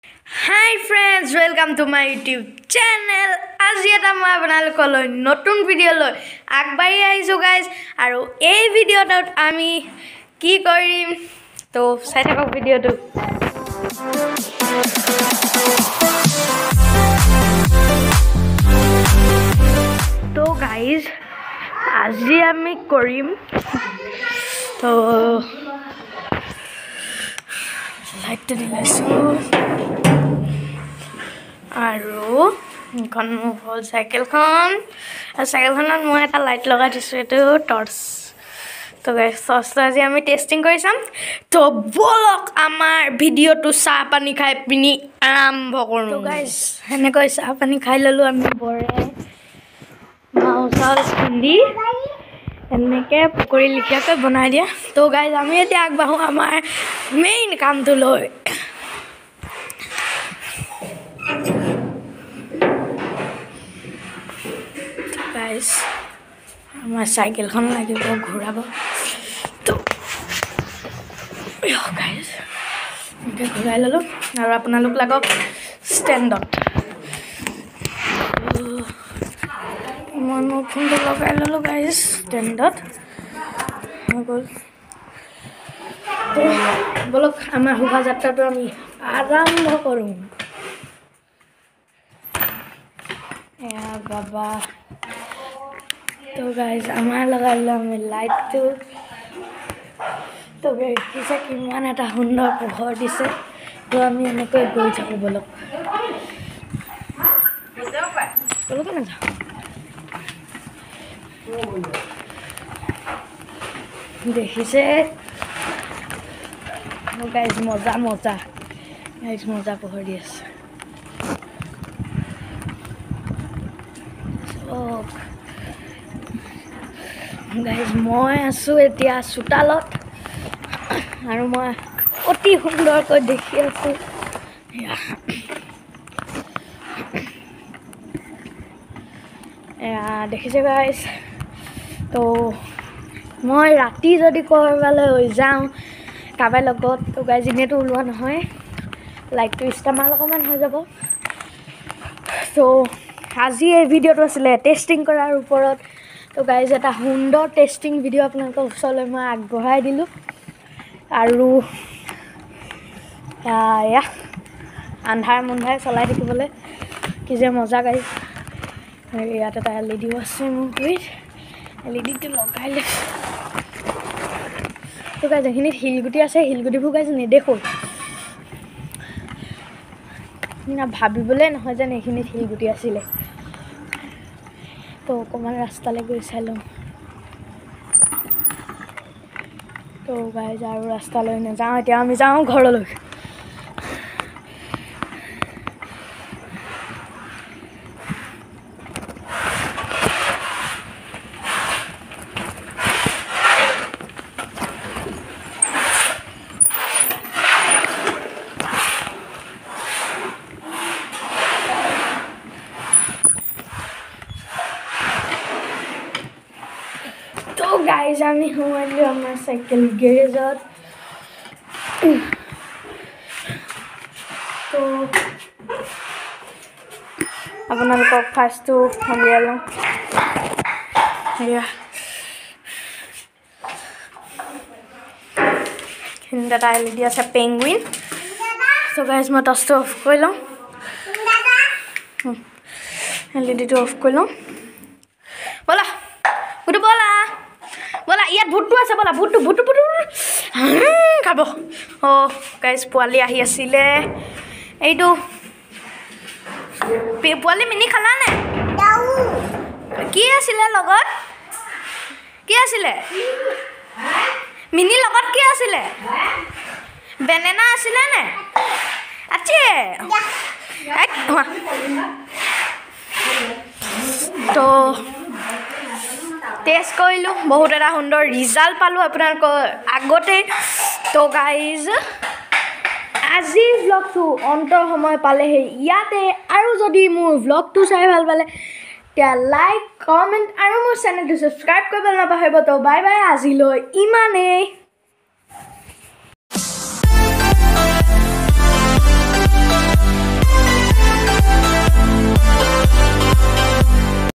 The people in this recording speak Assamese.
Hi friends, welcome to my YouTube channel. আজি এটা মই আপোনালোকলৈ নতুন ভিডিও লৈ আগবাঢ়ি আহিছো গাইজ আৰু এই ভিডিওটোত আমি কি কৰিম তো চাই থাকক ভিডিওটো তো গাইজ আজি আমি কৰিম তো লাইটটো দিলাইছো আৰু এখন হ'ল চাইকেলখনত মই এটা লাইট লগাই দিছোঁ এইটো টৰ্চ তো গাইজ টৰ্চটো আজি আমি টেষ্টিং কৰি চাম তো বলক আমাৰ ভিডিঅ'টো চাহ পানী খাই পিনি আৰম্ভ কৰোঁ তো গাইজ সেনেকৈ চাহ পানী খাই ল'লোঁ আমি বৰে মাও চাউল খুন্দি এনেকৈ পকৰি লিখিয়াকৈ বনাই দিয়া তো গাইজ আমি এতিয়া আগবাঢ়োঁ আমাৰ মেইন কামটো লৈ গাইজ আমাৰ চাইকেলখন লাগিব ঘূৰাব তো গাইজ এনেকৈ ঘূৰাই ল'লোঁ আৰু আপোনালোক লাগক ষ্টেণ্ডত মই মোৰ ফোনটো লগাই ল'লোঁ গাইজ ষ্টেণ্ডত হৈ গ'ল বলক আমাৰ শোভাযাত্ৰাটো আমি আৰম্ভ কৰোঁ এয়া বাবা তো গাইজ আমাৰ লগালোঁ আমি লাইটটো তো দেখিছে কিমান এটা সুন্দৰ পোহৰ দিছে তো আমি এনেকৈ গৈ থাকোঁ বলক বলকে নাযাওঁ দেখিছে গাইজ মজা মজা গাইজ মজা পোহৰ দি আছে গাইজ মই আছোঁ এতিয়া চোতালত আৰু মই অতি সুন্দৰকৈ দেখি আছোঁ দেখিছে গাইজ তো মই ৰাতি যদি ক'ৰবালৈ হৈ যাওঁ কাৰোবাৰ লগত তো গাইজ এনেইতো ওলোৱা নহয় লাইটটো ইষ্টামাল অকণমান হৈ যাব তো আজি এই ভিডিঅ'টো আছিলে টেষ্টিং কৰাৰ ওপৰত তো গাইজ এটা সুন্দৰ টেষ্টিং ভিডিঅ' আপোনালোকৰ ওচৰলৈ মই আগবঢ়াই দিলোঁ আৰু এয়া আন্ধাৰ মুন্ধাৰে চলাই থাকিবলৈ কি যে মজা গাইজ ইয়াত এটা LED আছে মোৰ গুৰিত LEDটো লগাই লৈছোঁ তো গাইজ এইখিনিত শিলগুটি আছে শিলগুটিবোৰ গাইজ নেদেখোঁ ভাবিবলৈ নহয় যেন এইখিনিত শিলগুটি আছিলে তো অকণমান ৰাস্তালৈ গৈ চাই লওঁ তো গাইজ আৰু ৰাস্তালৈ নাযাওঁ এতিয়া আমি যাওঁ ঘৰলৈ তো গাইজ আমি সোমাইলোঁ আমাৰ চাইকেল গেৰেজত তো আপোনালোকক ফাৰ্ষ্টটো উলিয়াই লওঁ এইখিনিত এটা LED আছে পেংগুইন তো গাইজ মই টৰ্চটো অফ কৰি লওঁ LEDটো অফ কৰি লওঁ ব'লা ভূতটো ব'লা ইয়াত ভূতটো আছে ব'লা ভূতটো খাব গাইজ পোৱালি আহি আছিলে এইটো পোৱালি মিনি খালা নে কি আছিলে লগত কি আছিলে মিনি লগত কি আছিলে বেনেনা আছিলে নে আচ্ছা তো টেষ্ট কৰিলোঁ বহুত এটা সুন্দৰ ৰিজাল্ট পালোঁ আপোনালোকৰ আগতে তো গাইজ আজি ভ্লগটো অন্তৰ সময় পালেহি ইয়াতে আৰু যদি মোৰ ভ্লগটো চাই ভাল পালে তেতিয়া লাইক কমেণ্ট আৰু মোৰ চেনেলটো ছাবস্ক্ৰাইব কৰিবলৈ নাপাহৰিব তো বাই বাই আজিলৈ ইমানেই